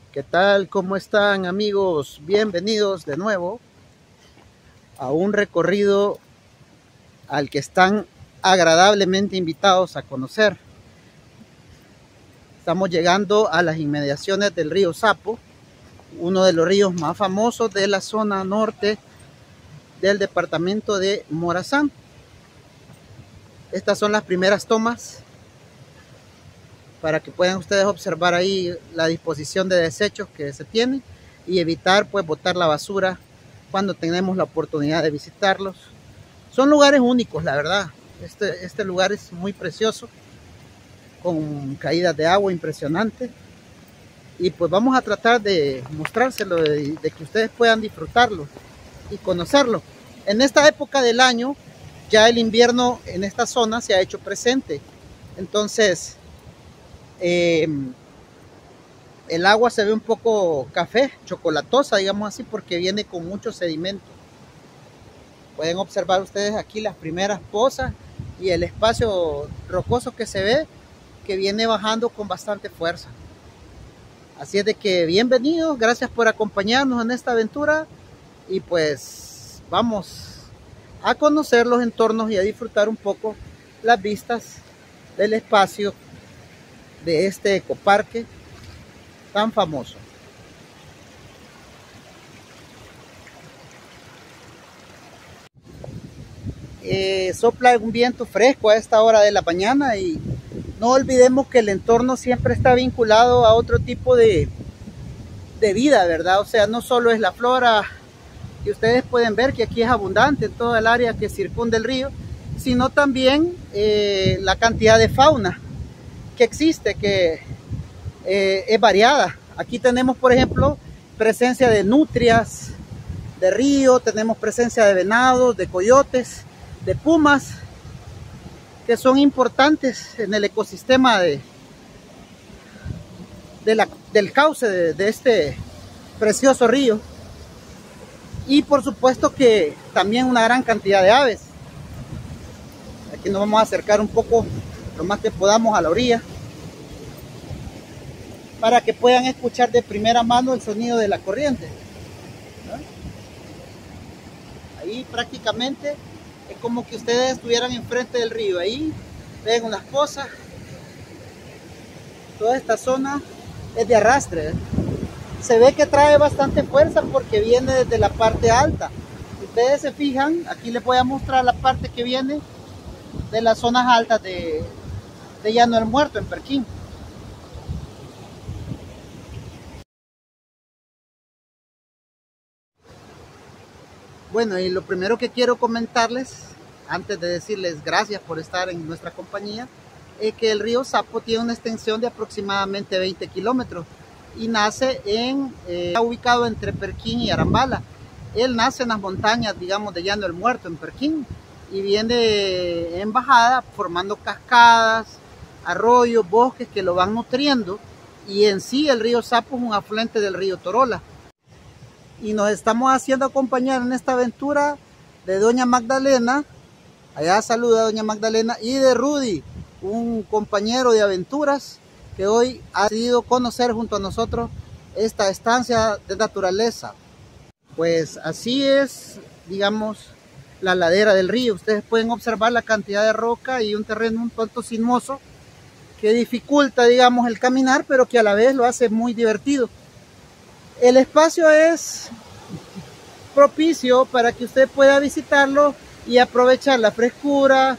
¿Qué tal? ¿Cómo están, amigos? Bienvenidos de nuevo a un recorrido al que están agradablemente invitados a conocer. Estamos llegando a las inmediaciones del río Sapo, uno de los ríos más famosos de la zona norte del departamento de Morazán. Estas son las primeras tomas para que puedan ustedes observar ahí la disposición de desechos que se tiene y evitar pues botar la basura cuando tenemos la oportunidad de visitarlos. Son lugares únicos, la verdad. Este lugar es muy precioso, con caídas de agua impresionantes, y pues vamos a tratar de mostrárselo, de que ustedes puedan disfrutarlo y conocerlo. En esta época del año ya el invierno en esta zona se ha hecho presente, entonces el agua se ve un poco café, chocolatosa, digamos así, porque viene con mucho sedimento. Pueden observar ustedes aquí las primeras pozas y el espacio rocoso que se ve, que viene bajando con bastante fuerza. Así es de que bienvenidos, gracias por acompañarnos en esta aventura, y pues vamos a conocer los entornos y a disfrutar un poco las vistas del espacio de este ecoparque tan famoso. Sopla un viento fresco a esta hora de la mañana, y no olvidemos que el entorno siempre está vinculado a otro tipo de vida, ¿verdad? O sea, no solo es la flora que ustedes pueden ver, que aquí es abundante en toda el área que circunda el río, sino también la cantidad de fauna que existe, que es variada. Aquí tenemos, por ejemplo, presencia de nutrias de río, tenemos presencia de venados, de coyotes, de pumas, que son importantes en el ecosistema del cauce de este precioso río. Y por supuesto que también una gran cantidad de aves. Aquí nos vamos a acercar un poco, lo más que podamos, a la orilla, para que puedan escuchar de primera mano el sonido de la corriente. Ahí prácticamente es como que ustedes estuvieran enfrente del río. Ahí ven unas pozas. Toda esta zona es de arrastre. Se ve que trae bastante fuerza porque viene desde la parte alta. Si ustedes se fijan, aquí les voy a mostrar la parte que viene de las zonas altas de Llano del Muerto, en Perquín. Bueno, y lo primero que quiero comentarles, antes de decirles gracias por estar en nuestra compañía, es que el río Sapo tiene una extensión de aproximadamente 20 kilómetros y nace está ubicado entre Perquín y Arambala. Él nace en las montañas, digamos, de Llano del Muerto, en Perquín, y viene en bajada formando cascadas, arroyos, bosques que lo van nutriendo, y en sí el río Sapo es un afluente del río Torola. Y nos estamos haciendo acompañar en esta aventura de doña Magdalena, allá saluda a doña Magdalena, y de Rudy, un compañero de aventuras que hoy ha decidido conocer junto a nosotros esta estancia de naturaleza. Pues así es, digamos, la ladera del río. Ustedes pueden observar la cantidad de roca y un terreno un tanto sinuoso que dificulta, digamos, el caminar, pero que a la vez lo hace muy divertido. El espacio es propicio para que usted pueda visitarlo y aprovechar la frescura,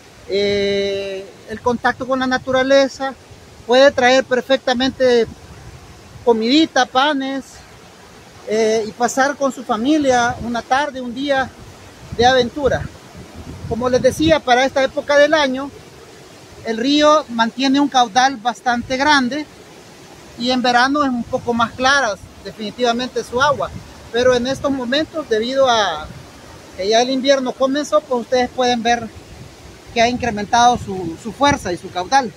el contacto con la naturaleza. Puede traer perfectamente comidita, panes, y pasar con su familia una tarde, un día de aventura. Como les decía, para esta época del año, el río mantiene un caudal bastante grande, y en verano es un poco más clara definitivamente su agua, pero en estos momentos, debido a que ya el invierno comenzó, pues ustedes pueden ver que ha incrementado su fuerza y su caudal.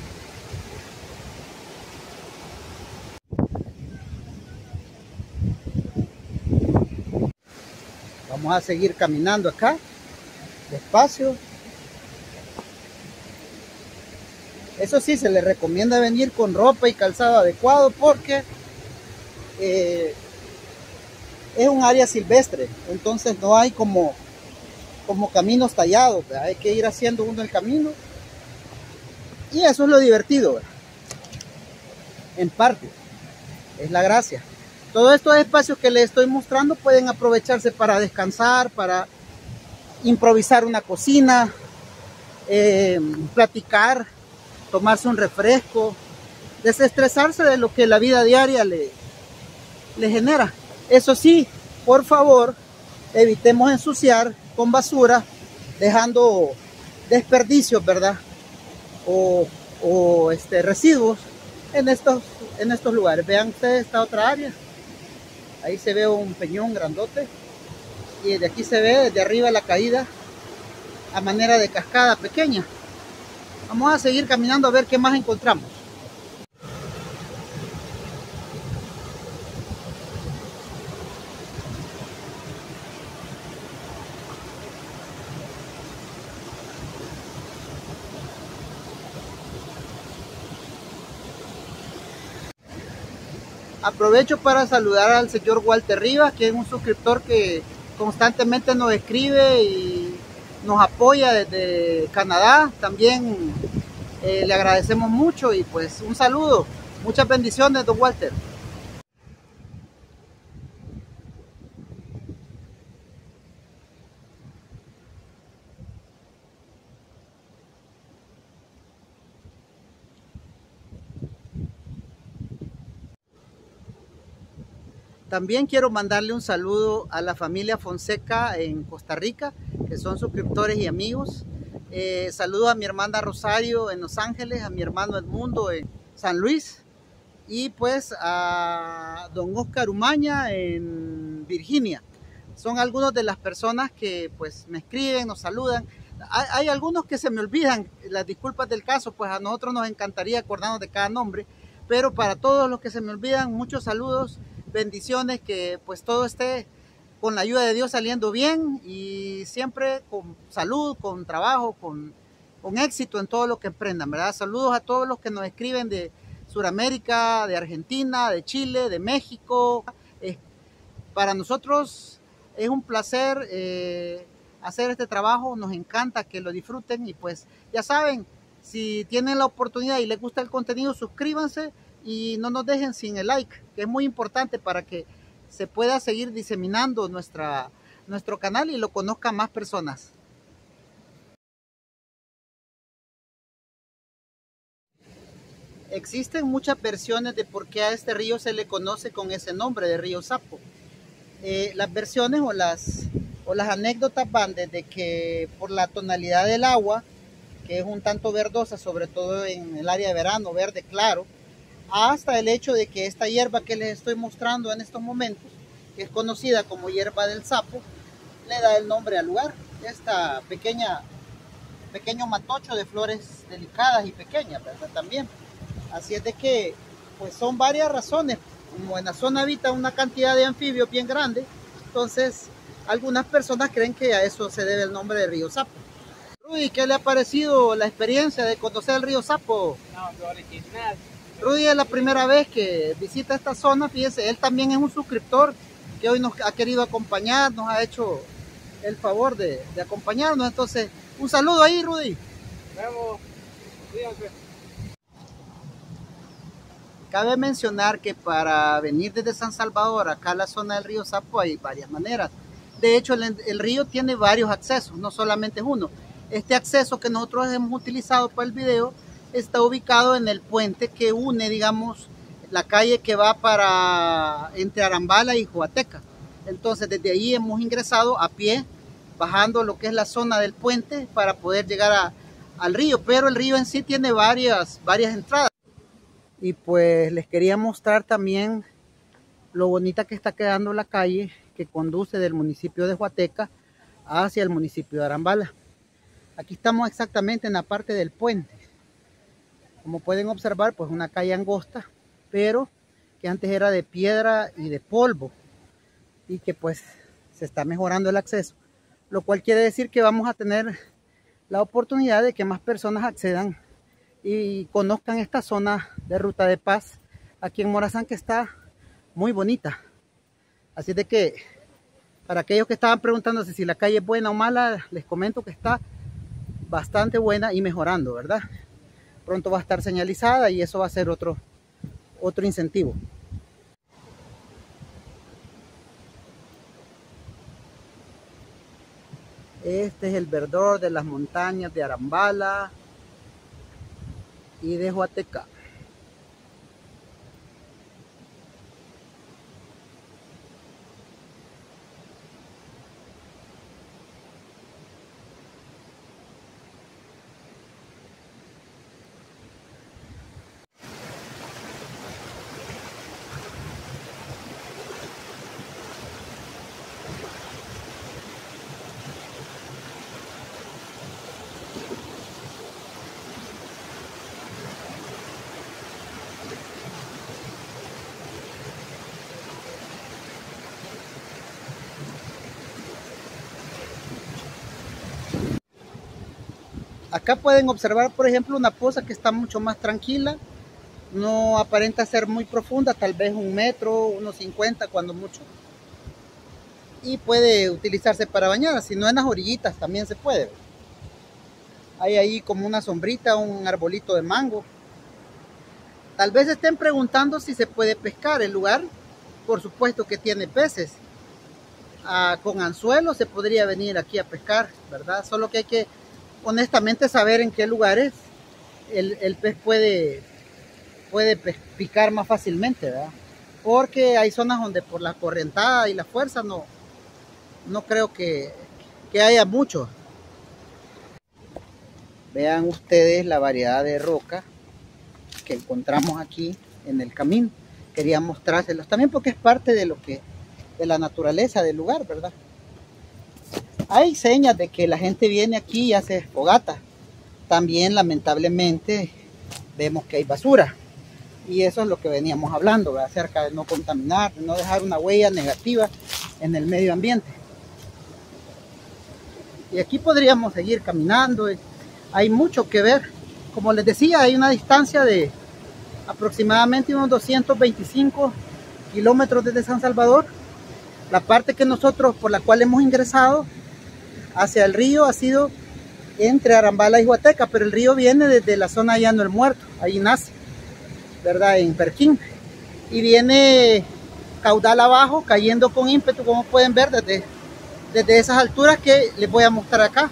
Vamos a seguir caminando acá despacio. Eso sí, se les recomienda venir con ropa y calzado adecuado, porque es un área silvestre, entonces no hay como caminos tallados, ¿verdad? Hay que ir haciendo uno el camino, y eso es lo divertido, ¿verdad? En parte, es la gracia. Todos estos espacios que les estoy mostrando pueden aprovecharse para descansar, para improvisar una cocina, platicar, tomarse un refresco, desestresarse de lo que la vida diaria le genera. Eso sí, por favor, evitemos ensuciar con basura, dejando desperdicios, ¿verdad? O residuos en estos lugares. Vean ustedes esta otra área. Ahí se ve un peñón grandote. Y de aquí se ve desde arriba la caída a manera de cascada pequeña. Vamos a seguir caminando a ver qué más encontramos. Aprovecho para saludar al señor Walter Rivas, que es un suscriptor que constantemente nos escribe y nos apoya desde Canadá. También le agradecemos mucho y pues un saludo. Muchas bendiciones, don Walter. También quiero mandarle un saludo a la familia Fonseca en Costa Rica, que son suscriptores y amigos. Saludo a mi hermana Rosario en Los Ángeles, a mi hermano Edmundo en San Luis, y pues a don Oscar Umaña en Virginia. Son algunas de las personas que pues me escriben, nos saludan. Hay algunos que se me olvidan, las disculpas del caso, pues a nosotros nos encantaría acordarnos de cada nombre, pero para todos los que se me olvidan, muchos saludos, bendiciones, que pues todo esté con la ayuda de Dios saliendo bien y siempre con salud, con trabajo, con éxito en todo lo que emprendan, ¿verdad? Saludos a todos los que nos escriben de Sudamérica, de Argentina, de Chile, de México. Para nosotros es un placer hacer este trabajo, nos encanta que lo disfruten y pues ya saben, si tienen la oportunidad y les gusta el contenido, suscríbanse y no nos dejen sin el like, que es muy importante para que se pueda seguir diseminando nuestro canal y lo conozcan más personas. Existen muchas versiones de por qué a este río se le conoce con ese nombre de río Sapo. Las versiones o las anécdotas van desde que por la tonalidad del agua, que es un tanto verdosa, sobre todo en el área de verano, verde claro, hasta el hecho de que esta hierba que les estoy mostrando en estos momentos, que es conocida como hierba del sapo, le da el nombre al lugar. Esta pequeño matocho de flores delicadas y pequeñas, ¿verdad? También. Así es de que, pues son varias razones. Como en la zona habita una cantidad de anfibios bien grande, entonces algunas personas creen que a eso se debe el nombre de río Sapo. Rudy, ¿qué le ha parecido la experiencia de conocer el río Sapo? No, original. Rudy es la primera vez que visita esta zona, fíjese, él también es un suscriptor que hoy nos ha querido acompañar, nos ha hecho el favor de acompañarnos, entonces un saludo ahí, Rudy. Vamos, cuídense. Cabe mencionar que para venir desde San Salvador acá a la zona del río Sapo hay varias maneras. De hecho, el río tiene varios accesos, no solamente es uno. Este acceso que nosotros hemos utilizado para el video está ubicado en el puente que une, digamos, la calle que va entre Arambala y Joateca. Entonces, desde ahí hemos ingresado a pie, bajando lo que es la zona del puente para poder llegar al río. Pero el río en sí tiene varias entradas. Y pues les quería mostrar también lo bonita que está quedando la calle que conduce del municipio de Joateca hacia el municipio de Arambala. Aquí estamos exactamente en la parte del puente. Como pueden observar, pues una calle angosta, pero que antes era de piedra y de polvo y que pues se está mejorando el acceso, lo cual quiere decir que vamos a tener la oportunidad de que más personas accedan y conozcan esta zona de Ruta de Paz aquí en Morazán, que está muy bonita. Así de que para aquellos que estaban preguntándose si la calle es buena o mala, les comento que está bastante buena y mejorando, ¿verdad? Pronto va a estar señalizada y eso va a ser otro incentivo. Este es el verdor de las montañas de Arambala y de Huateca. Acá pueden observar, por ejemplo, una poza que está mucho más tranquila. No aparenta ser muy profunda, tal vez 1 metro, unos 50 cuando mucho. Y puede utilizarse para bañar, si no en las orillitas también se puede. Hay ahí como una sombrita, un arbolito de mango. Tal vez estén preguntando si se puede pescar. El lugar, por supuesto que tiene peces. Con anzuelos se podría venir aquí a pescar, ¿verdad? Solo que hay que honestamente saber en qué lugares el pez puede picar más fácilmente, ¿verdad? Porque hay zonas donde por la correntada y la fuerza no creo que haya mucho. Vean ustedes la variedad de roca que encontramos aquí en el camino. Quería mostrárselos también porque es parte de la naturaleza del lugar, ¿verdad? Hay señas de que la gente viene aquí y hace fogata. También lamentablemente vemos que hay basura. Y eso es lo que veníamos hablando, ¿verdad? Acerca de no contaminar, de no dejar una huella negativa en el medio ambiente. Y aquí podríamos seguir caminando. Hay mucho que ver. Como les decía, hay una distancia de aproximadamente unos 225 kilómetros desde San Salvador. La parte que nosotros, por la cual hemos ingresado hacia el río, ha sido entre Arambala y Huateca, pero el río viene desde la zona Llano el Muerto, ahí nace, ¿verdad? En Perquín, y viene caudal abajo, cayendo con ímpetu, como pueden ver desde esas alturas que les voy a mostrar acá.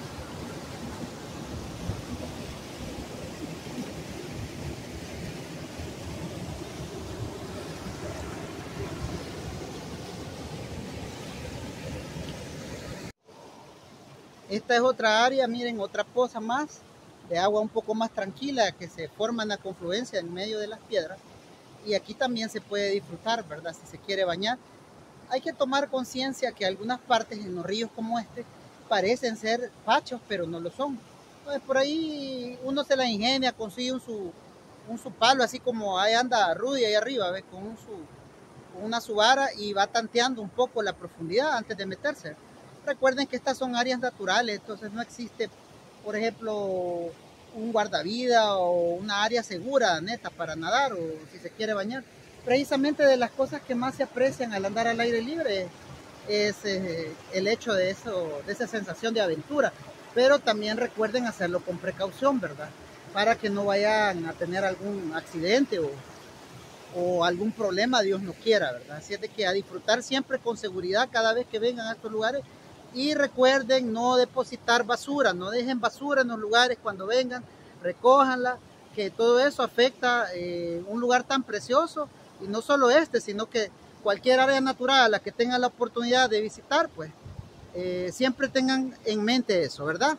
Esta es otra área, miren, otra poza más de agua un poco más tranquila que se forma en la confluencia en medio de las piedras. Y aquí también se puede disfrutar, ¿verdad? Si se quiere bañar. Hay que tomar conciencia que algunas partes en los ríos como este parecen ser pachos, pero no lo son. Entonces por ahí uno se la ingenia, consigue un su palo, así como ahí anda Rudy ahí arriba, ¿ves? Con una su vara y va tanteando un poco la profundidad antes de meterse. Recuerden que estas son áreas naturales, entonces no existe, por ejemplo, un guardavida o una área segura, neta, para nadar o si se quiere bañar. Precisamente de las cosas que más se aprecian al andar al aire libre es el hecho de esa sensación de aventura. Pero también recuerden hacerlo con precaución, ¿verdad? Para que no vayan a tener algún accidente o algún problema, Dios no quiera, ¿verdad? Así es de que a disfrutar siempre con seguridad cada vez que vengan a estos lugares. Y recuerden no depositar basura, no dejen basura en los lugares cuando vengan, recójanla, que todo eso afecta un lugar tan precioso, y no solo este, sino que cualquier área natural a la que tengan la oportunidad de visitar, pues siempre tengan en mente eso, ¿verdad?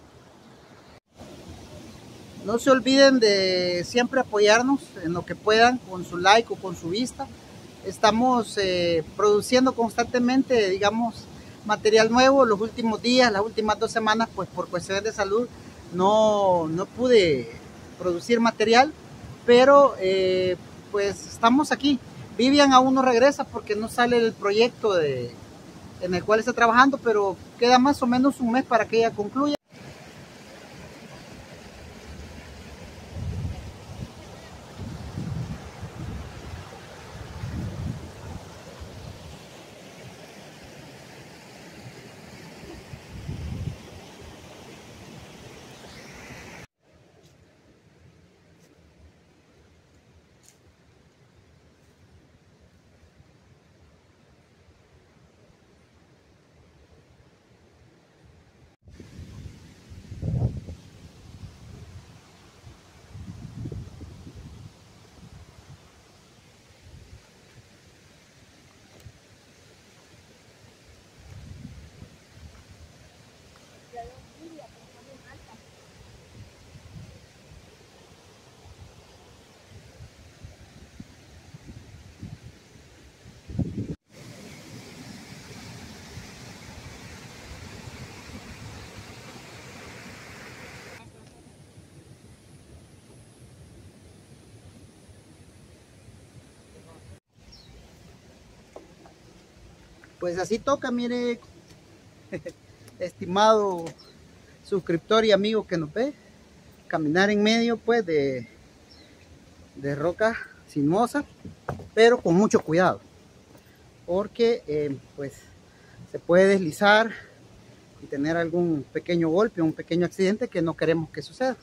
No se olviden de siempre apoyarnos en lo que puedan con su like o con su vista. Estamos produciendo constantemente, digamos, material nuevo. Los últimos días, las últimas 2 semanas, pues por cuestiones de salud no pude producir material, pero pues estamos aquí. Vivian aún no regresa porque no sale el proyecto en el cual está trabajando, pero queda más o menos un mes para que ella concluya. Pues así toca, mire, estimado suscriptor y amigo que nos ve, caminar en medio pues de rocas sinuosas, pero con mucho cuidado, porque pues se puede deslizar y tener algún pequeño golpe, un pequeño accidente que no queremos que suceda.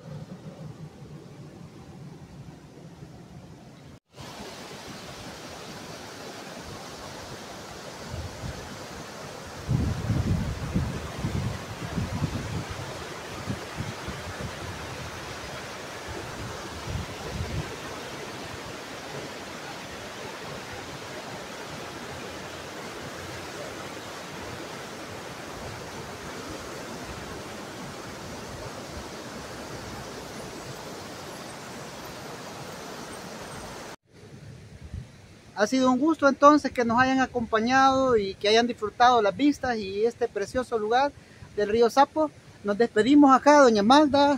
Ha sido un gusto entonces que nos hayan acompañado y que hayan disfrutado las vistas y este precioso lugar del río Sapo. Nos despedimos acá, doña Magda,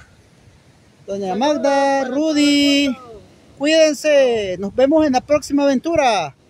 Rudy, cuídense, nos vemos en la próxima aventura.